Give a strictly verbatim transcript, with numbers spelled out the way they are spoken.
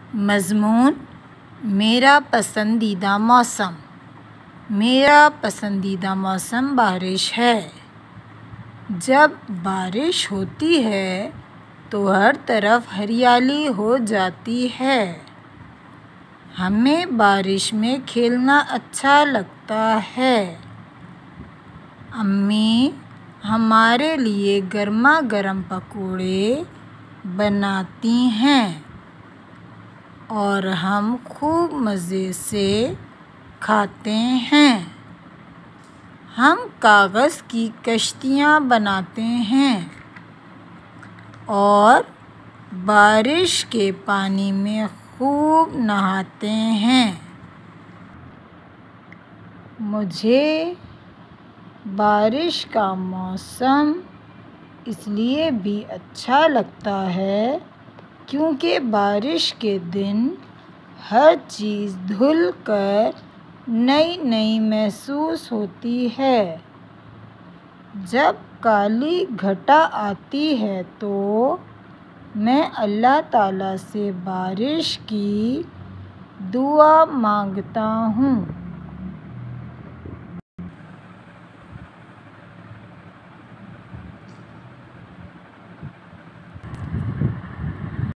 मज़मून मेरा पसंदीदा मौसम। मेरा पसंदीदा मौसम बारिश है। जब बारिश होती है तो हर तरफ हरियाली हो जाती है। हमें बारिश में खेलना अच्छा लगता है। अम्मी हमारे लिए गर्मा गर्म पकोड़े बनाती हैं और हम खूब मज़े से खाते हैं। हम कागज़ की कश्तियाँ बनाते हैं और बारिश के पानी में खूब नहाते हैं। मुझे बारिश का मौसम इसलिए भी अच्छा लगता है क्योंकि बारिश के दिन हर चीज़ धुल कर नई नई महसूस होती है। जब काली घटा आती है तो मैं अल्लाह ताला से बारिश की दुआ मांगता हूँ।